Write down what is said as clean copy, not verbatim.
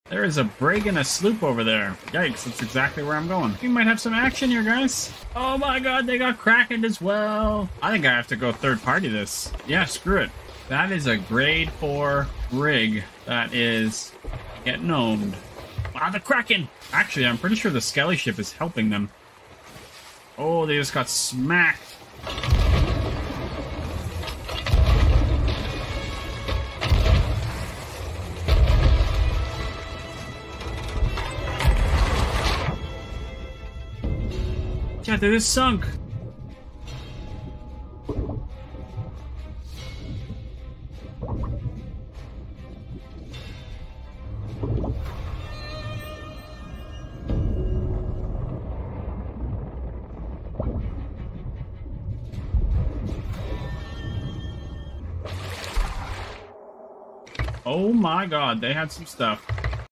There is a brig and a sloop over there. Yikes, that's exactly where I'm going. We might have some action here, guys. Oh my god, they got Kraken as well. I think I have to go third party this. Yeah, screw it. That is a grade 4 brig that is getting owned. Ah, the Kraken! Actually, I'm pretty sure the Skelly ship is helping them. Oh, they just got smacked. Yeah, they just sunk. Oh my god, they had some stuff.